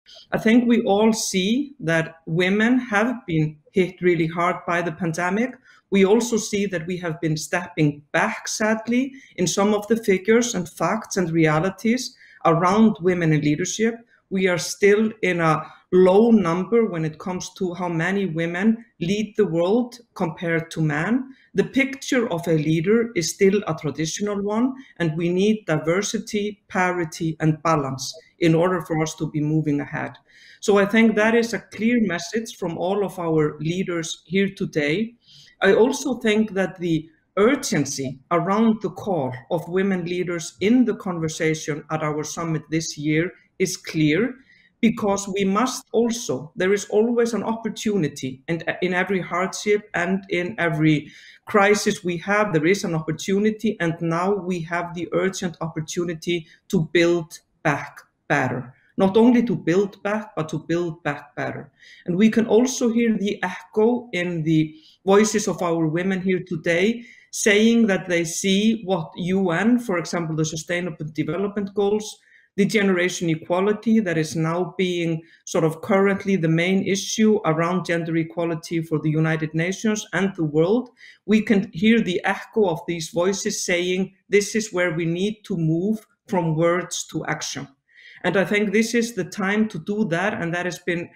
I think we all see that women have been hit really hard by the pandemic. We also see that we have been stepping back, sadly, in some of the figures and facts and realities around women in leadership. We are still in a low number when it comes to how many women lead the world compared to men. The picture of a leader is still a traditional one, and we need diversity, parity, and balance in order for us to be moving ahead. So I think that is a clear message from all of our leaders here today. I also think that the urgency around the call of women leaders in the conversation at our summit this year is clear, because we must also, there is always an opportunity, and in every hardship and in every crisis we have, there is an opportunity, and now we have the urgent opportunity to build back better. Not only to build back, but to build back better. And we can also hear the echo in the voices of our women here today, saying that they see what UN, for example, the Sustainable Development Goals, the generation equality that is now being sort of currently the main issue around gender equality for the United Nations and the world. We can hear the echo of these voices saying this is where we need to move from words to action. And I think this is the time to do that, and that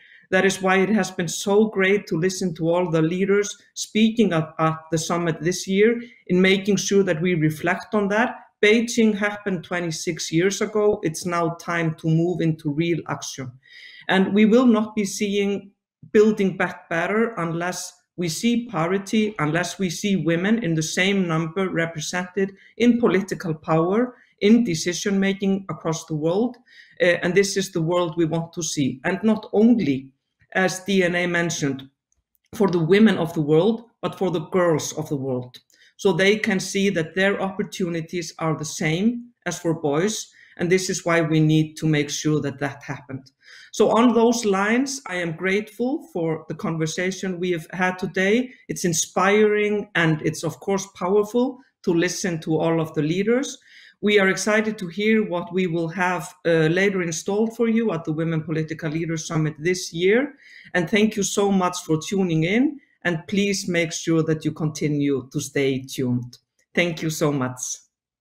is why it has been so great to listen to all the leaders speaking at the summit this year, in making sure that we reflect on that. Beijing happened 26 years ago. It's now time to move into real action. And we will not be seeing building back better unless we see parity, unless we see women in the same number represented in political power, in decision-making across the world. And this is the world we want to see. And not only, as DNA mentioned, for the women of the world, but for the girls of the world. So they can see that their opportunities are the same as for boys. And this is why we need to make sure that that happened. So on those lines, I am grateful for the conversation we have had today. It's inspiring, and it's of course powerful to listen to all of the leaders. We are excited to hear what we will have later installed for you at the Women Political Leaders Summit this year. And thank you so much for tuning in. And please make sure that you continue to stay tuned. Thank you so much.